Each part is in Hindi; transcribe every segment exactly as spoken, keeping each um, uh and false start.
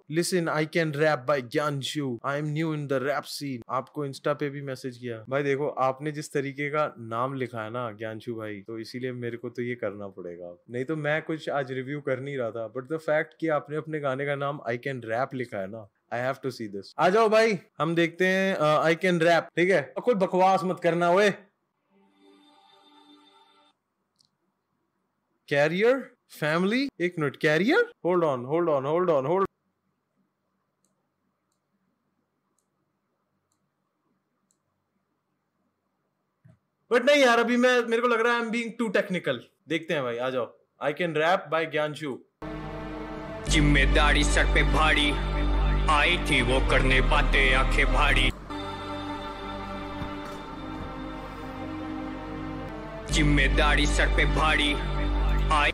Listen I can rap by Gyanshu, I am new in the rap scene. आपको इंस्टा पे भी मैसेज किया भाई। देखो आपने जिस तरीके का नाम लिखा है ना ज्ञानशु भाई, तो इसीलिए मेरे को तो ये करना पड़ेगा, नहीं तो मैं कुछ आज रिव्यू कर नहीं रहा था। बट द फैक्ट कि आपने अपने गाने का नाम आई कैन रैप लिखा है ना, I have to see this. आ जाओ भाई हम देखते हैं आई कैन रैप, ठीक है? कोई बकवास मत करना ओए। कैरियर फैमिली, एक minute, career, hold on hold on hold on hold but नहीं यार, अभी मैं मेरे को लग रहा है I am being too technical. देखते हैं भाई, आ जाओ। I can rap by Gyanshu. जिम्मेदारी सर पे भारी आई थी वो करने बातें आंखें भारी, जिम्मेदारी सर पे भारी आई।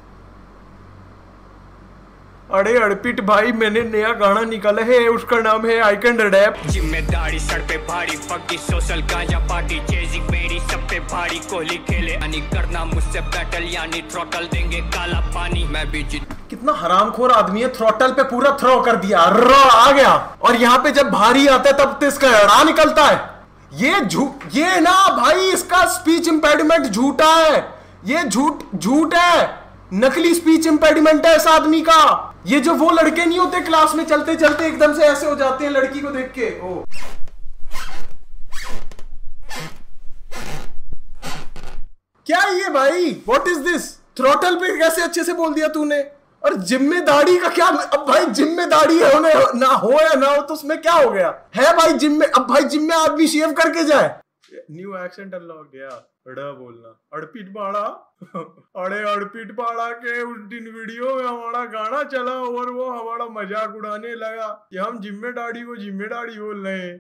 अरे अड़पिट भाई, मैंने नया गाना निकाला है, उसका नाम है आई कैन रैप। जिम्मेदारी सर पे भारी, फकी सोशल गांजा पार्टी चेजिंग मेरी सब पे भारी, कोहली खेले अनि करना मुझसे बैटल यानी थ्रोटल देंगे काला पानी, मैं भी जीत। कितना हरामखोर आदमी है, थ्रोटल पे पूरा थ्रो कर दिया, र आ गया। और यहाँ पे जब भारी आता है तब तो इसका अड़ा निकलता है। ये झूठ, ये ना भाई इसका स्पीच इम्पेडिमेंट झूठा है, ये झूठ झूठ है, नकली स्पीच इम्पेडिमेंट है इस आदमी का। ये जो वो लड़के नहीं होते क्लास में चलते चलते एकदम से ऐसे हो जाते हैं लड़की को देख के। ओ क्या ये भाई, व्हाट इज दिस? थ्रोटल पे कैसे अच्छे से बोल दिया तूने? और जिम्मेदारी का क्या? अब भाई जिम्मेदारी होने ना हो या ना हो तो उसमें क्या हो गया है भाई? जिम्मे अब भाई जिम्मे आदमी शेव करके जाए। न्यू एक्सेंट अनलॉक गया, अड़ा बोलना, अड़पिट बाड़ा। अरे अड़पिट बाड़ा के उस दिन वीडियो में हमारा गाना चला और वो हमारा मजाक उड़ाने लगा कि हम जिम्मेदारी को जिम्मेदारी बोल रहे हैं।